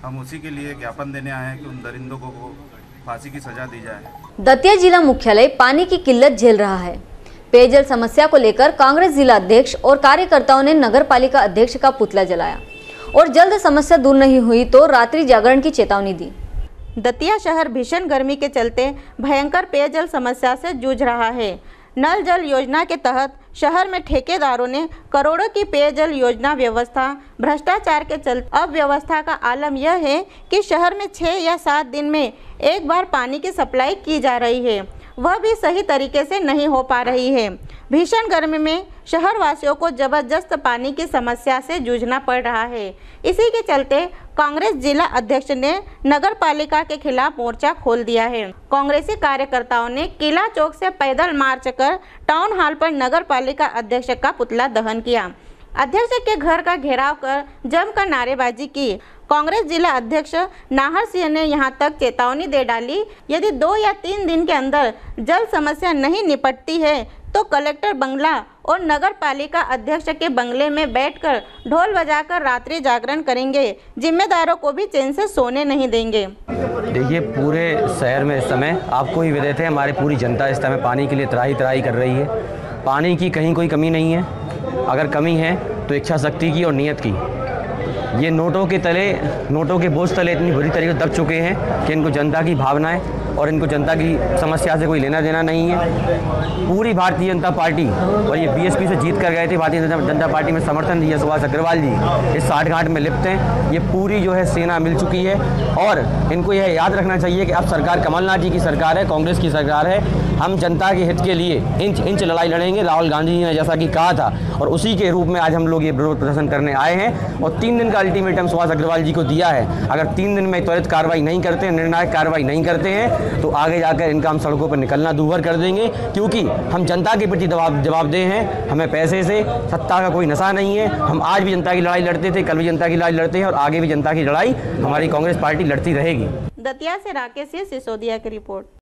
हम उसी के लिए ज्ञापन देने आए हैं कि उन दरिंदों को फांसी की सजा दी जाए। दतिया जिला मुख्यालय पानी की किल्लत झेल रहा है। पेयजल समस्या को लेकर कांग्रेस जिला अध्यक्ष और कार्यकर्ताओं ने नगर पालिका अध्यक्ष का पुतला जलाया और जल्द समस्या दूर नहीं हुई तो रात्रि जागरण की चेतावनी दी। दतिया शहर भीषण गर्मी के चलते भयंकर पेयजल समस्या से जूझ रहा है। नल जल योजना के तहत शहर में ठेकेदारों ने करोड़ों की पेयजल योजना व्यवस्था भ्रष्टाचार के चलते अव्यवस्था का आलम यह है कि शहर में 6 या 7 दिन में एक बार पानी की सप्लाई की जा रही है, वह भी सही तरीके से नहीं हो पा रही है। भीषण गर्मी में शहर वासियों को जबरदस्त पानी की समस्या से जूझना पड़ रहा है। इसी के चलते कांग्रेस जिला अध्यक्ष ने नगर पालिका के खिलाफ मोर्चा खोल दिया है। कांग्रेसी कार्यकर्ताओं ने किला चौक से पैदल मार्च कर टाउन हॉल पर नगर पालिका अध्यक्ष का पुतला दहन किया। अध्यक्ष के घर का घेराव कर जमकर नारेबाजी की। कांग्रेस जिला अध्यक्ष नाहर सिंह ने यहां तक चेतावनी दे डाली, यदि 2 या 3 दिन के अंदर जल समस्या नहीं निपटती है तो कलेक्टर बंगला और नगर पालिका अध्यक्ष के बंगले में बैठकर ढोल बजाकर रात्रि जागरण करेंगे। जिम्मेदारों को भी चैन से सोने नहीं देंगे। देखिए, पूरे शहर में इस समय आपको ही विदित है, हमारी पूरी जनता इस समय पानी के लिए त्राही कर रही है। पानी की कहीं कोई कमी नहीं है, अगर कमी है तो इच्छा शक्ति की और नीयत की। ये नोटों के बोझ तले इतनी बुरी तरीके से दब चुके हैं कि इनको जनता की भावनाएं और इनको जनता की समस्या से कोई लेना देना नहीं है। पूरी भारतीय जनता पार्टी और ये बीएसपी से जीत कर गए थे, भारतीय जनता पार्टी में समर्थन दिया सुभाष अग्रवाल जी इस साठगांठ में लिप्त हैं। ये पूरी जो है सेना मिल चुकी है और इनको यह याद रखना चाहिए कि अब सरकार कमलनाथ जी की सरकार है, कांग्रेस की सरकार है। हम जनता के हित के लिए इंच लड़ाई लड़ेंगे, राहुल गांधी जी ने जैसा कि कहा था, और उसी के रूप में आज हम लोग ये विरोध प्रदर्शन करने आए हैं और 3 दिन का अल्टीमेटम सुभाष अग्रवाल जी को दिया है। अगर 3 दिन में त्वरित कार्रवाई नहीं करते, निर्णायक कार्रवाई नहीं करते हैं तो आगे जाकर इनका हम सड़कों पर निकलना दूभर कर देंगे, क्योंकि हम जनता के प्रति जवाबदेह हैं। हमें पैसे से सत्ता का कोई नशा नहीं है। हम आज भी जनता की लड़ाई लड़ते थे, कल भी जनता की लड़ाई लड़ते हैं और आगे भी जनता की लड़ाई हमारी कांग्रेस पार्टी लड़ती रहेगी। दतिया से राकेश सिसोदिया की रिपोर्ट।